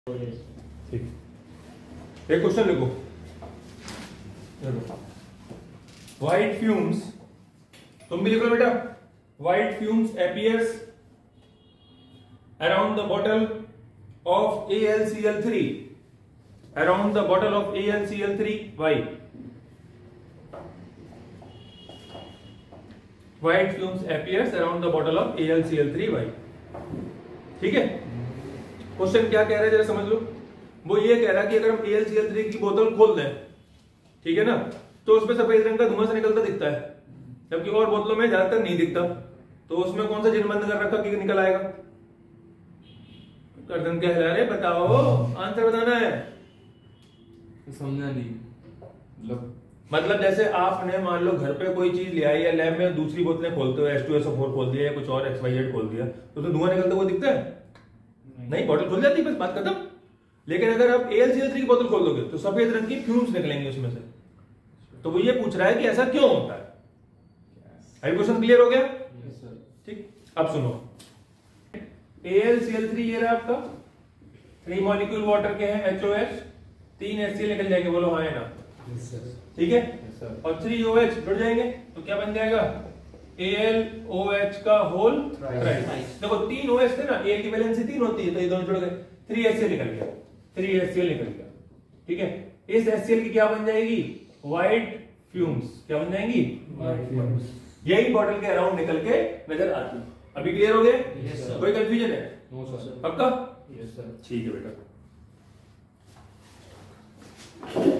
ठीक, एक क्वेश्चन लिखो। व्हाइट फ्यूम्स, तुम भी लिखो बेटा। White fumes appears around the bottle of AlCl3, around the bottle of AlCl3. Why? White fumes appears around the bottle of AlCl3. Why? ठीक है। क्वेश्चन क्या कह रहा है जरा समझ लो। वो ये कह रहा है कि अगर हम AlCl3 की बोतल खोल दें, ठीक है ना, तो उसमें सफेद रंग का धुआं से निकलता दिखता है, जबकि और बोतलों में ज्यादातर नहीं दिखता। तो उसमें कौन सा जिन बंद कर रखा कि निकल आएगा? गर्दन क्या हिला रहे, बताओ, आंसर बताना है। समझा नहीं। मतलब जैसे आपने मान लो घर पे कोई चीज ले आई या लैब में दूसरी बोतलें खोलते हो, H2SO4 खोल दिया या कुछ और XYZ खोल दिया, तो धुआं निकलता हुआ दिखता है? नहीं, बोतल खुल जाती है, बस बात खत्म। लेकिन अगर आप AlCl3 की बोतल खोल दोगे तो सफेद रंग की फ्यूम्स निकलेंगे उसमें से। तो वो ये पूछ रहा है कि ऐसा क्यों होता है। अभी क्वेश्चन क्लियर हो गया? ठीक, अब सुनो। AlCl3 ये रहा आपका, 3 मॉलिक्यूल वाटर के हैं, HOH, 3 HCl निकल जाएंगे, बोलो हाँ है ना? ठीक है। और 3 OH जुड़ जाएंगे तो क्या बन जाएगा? AlOH का होल थ्राइस। देखो 3 OH थे ना, Al की वैलेंसी 3 होती है, तो ये दोनों जुड़ गए, 3 HCl निकल गया, 3 HCl निकल गया। ठीक है, इस HCl की क्या बन जाएगी? White fumes. क्या बन जाएंगी? White fumes. यही बॉटल के अराउंड निकल के नजर आती है। अभी क्लियर हो गए? कोई कंफ्यूजन है? No sir. पक्का? Yes sir. ठीक है बेटा।